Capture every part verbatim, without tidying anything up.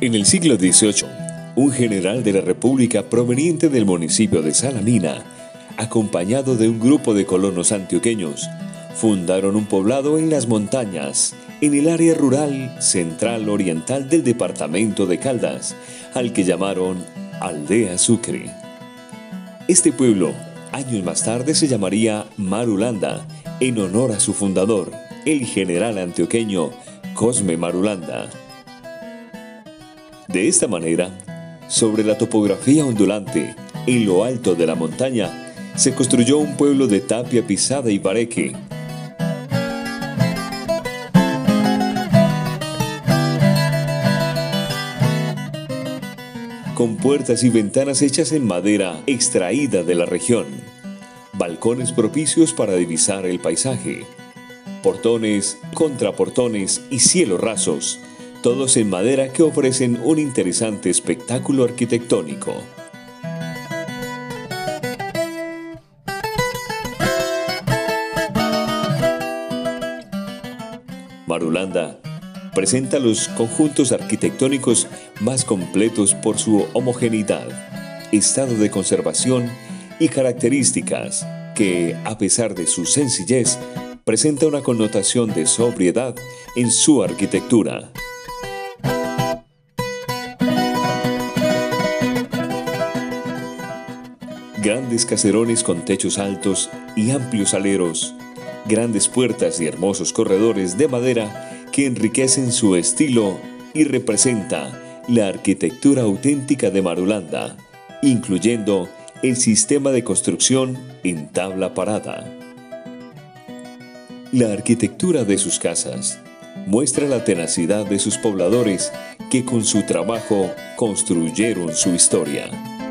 En el siglo dieciocho, un general de la República proveniente del municipio de Salamina, acompañado de un grupo de colonos antioqueños, fundaron un poblado en las montañas, en el área rural central oriental del departamento de Caldas, al que llamaron Aldea Sucre. Este pueblo, años más tarde, se llamaría Marulanda, en honor a su fundador, el general antioqueño Cosme Marulanda. De esta manera, sobre la topografía ondulante, en lo alto de la montaña, se construyó un pueblo de tapia pisada y bareque. Con puertas y ventanas hechas en madera extraída de la región, balcones propicios para divisar el paisaje, portones, contraportones y cielos rasos, todos en madera que ofrecen un interesante espectáculo arquitectónico. Marulanda presenta los conjuntos arquitectónicos más completos por su homogeneidad, estado de conservación y características que, a pesar de su sencillez, presenta una connotación de sobriedad en su arquitectura. Grandes caserones con techos altos y amplios aleros, grandes puertas y hermosos corredores de madera que enriquecen su estilo y representa la arquitectura auténtica de Marulanda, incluyendo el sistema de construcción en tabla parada. La arquitectura de sus casas muestra la tenacidad de sus pobladores que con su trabajo construyeron su historia.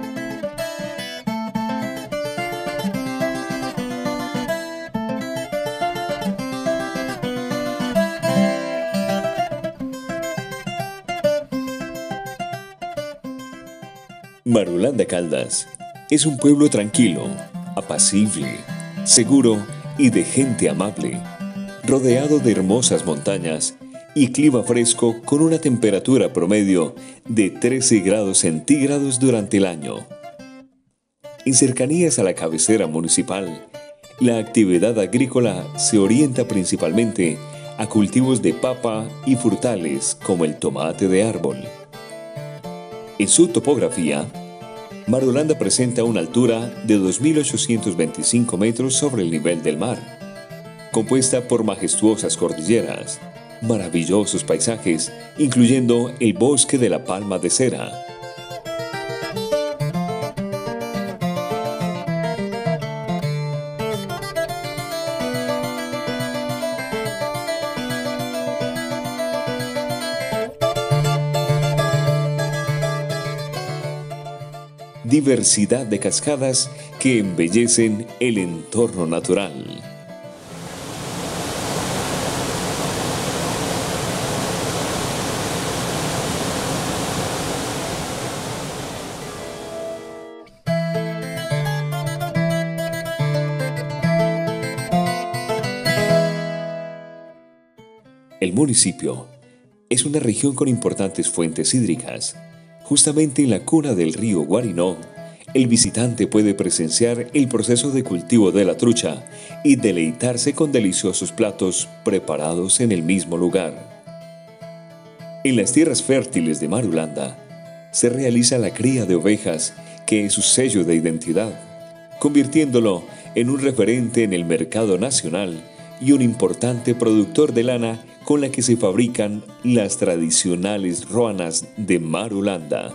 Marulanda Caldas es un pueblo tranquilo, apacible, seguro y de gente amable, rodeado de hermosas montañas y clima fresco con una temperatura promedio de trece grados centígrados durante el año. En cercanías a la cabecera municipal, la actividad agrícola se orienta principalmente a cultivos de papa y frutales como el tomate de árbol. En su topografía, Marulanda presenta una altura de dos mil ochocientos veinticinco metros sobre el nivel del mar, compuesta por majestuosas cordilleras, maravillosos paisajes, incluyendo el bosque de la palma de cera. Diversidad de cascadas que embellecen el entorno natural. El municipio es una región con importantes fuentes hídricas. Justamente en la cuna del río Guarinó, el visitante puede presenciar el proceso de cultivo de la trucha y deleitarse con deliciosos platos preparados en el mismo lugar. En las tierras fértiles de Marulanda se realiza la cría de ovejas, que es su sello de identidad, convirtiéndolo en un referente en el mercado nacional y un importante productor de lana con la que se fabrican las tradicionales roanas de Marulanda.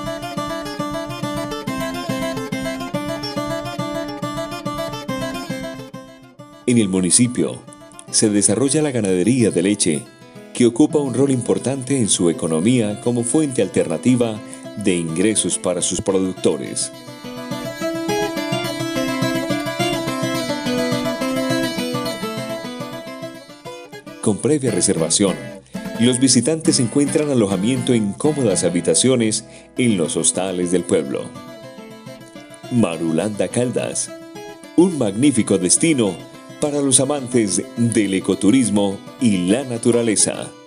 En el municipio se desarrolla la ganadería de leche, que ocupa un rol importante en su economía como fuente alternativa de ingresos para sus productores. Con previa reservación, los visitantes encuentran alojamiento en cómodas habitaciones en los hostales del pueblo. Marulanda Caldas, un magnífico destino para los amantes del ecoturismo y la naturaleza.